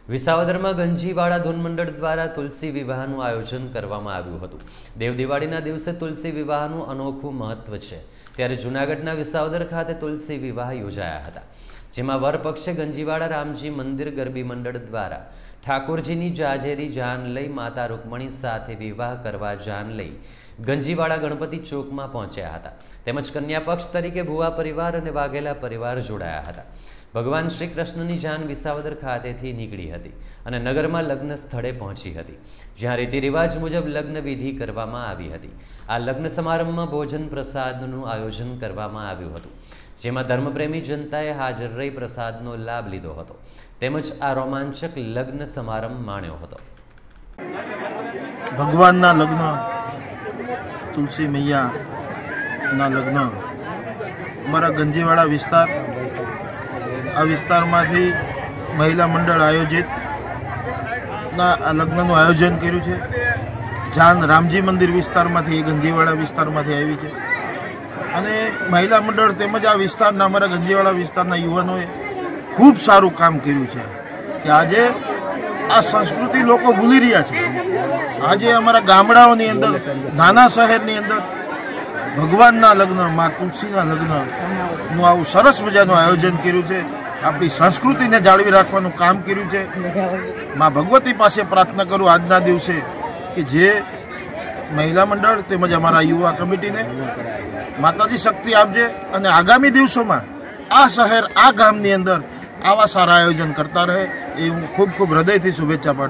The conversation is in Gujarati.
વિસાવદરમાં ગંજીવાડા ધૂન મંડળ દ્વારા તુલસી વિવાહનું આયોજન કરવામાં આવ્યું હતું। દેવ દિવાળીના દિવસે તુલસી વિવાહનું અનોખું મહત્વ છે, ત્યારે જૂનાગઢના વિસાવદર ખાતે તુલસી વિવાહ યોજાયા હતા, જેમાં વર પક્ષે ગંજીવાડા રામજી મંદિર ગરબી મંડળ દ્વારા ઠાકોરજીની જાજેરી જાન લઈ માતા રૂકમણી સાથે વિવાહ કરવા જાન લઈ ગંજીવાડા ગણપતિ ચોકમાં પહોંચ્યા હતા, તેમજ કન્યા પક્ષ તરીકે ભુવા પરિવાર અને વાઘેલા પરિવાર જોડાયા હતા। ભગવાન શ્રી કૃષ્ણની જાન વિસાવદર ખાતેથી નીકળી હતી અને નગરમાં લગ્ન સ્થળે પહોંચી હતી, જ્યાં રીતિરિવાજ મુજબ લગ્ન વિધિ કરવામાં આવી હતી। આ લગ્ન સમારંભમાં ભોજન પ્રસાદનું આયોજન કરવામાં આવ્યું હતું, જેમાં ધર્મપ્રેમી જનતાએ હાજર રહી પ્રસાદનો લાભ લીધો હતો, તેમજ આ રોમાંચક લગ્ન સમારંભ માણ્યો હતો। ભગવાનના લગ્ન, તુલસી મૈયાના લગ્ન અમારા ગંજીવાડા વિસ્તાર, આ વિસ્તારમાંથી મહિલા મંડળ આયોજિત આ લગ્નનું આયોજન કર્યું છે। જાન રામજી મંદિર વિસ્તારમાંથી, ગંજીવાડા વિસ્તારમાંથી આવી છે અને મહિલા મંડળ તેમજ આ વિસ્તારના અમારા ગંજીવાડા વિસ્તારના યુવાનોએ ખૂબ સારું કામ કર્યું છે કે આજે આ સંસ્કૃતિ લોકો ભૂલી રહ્યા છે। આજે અમારા ગામડાઓની અંદર, નાના શહેરની અંદર ભગવાનના લગ્ન, મા તુલસીના લગ્નનું આવું સરસ મજાનું આયોજન કર્યું છે। આપણી સંસ્કૃતિને જાળવી રાખવાનું કામ કર્યું છે। મા ભગવતી પાસે પ્રાર્થના કરું આજના દિવસે કે જે મહિલા મંડળ તેમજ અમારા યુવા કમિટીને માતાજી શક્તિ આપજે અને આગામી દિવસોમાં આ શહેર, આ ગામની અંદર આવા સારા આયોજન કરતા રહે, એ હું ખૂબ ખૂબ હૃદયથી શુભેચ્છા પાઠવું।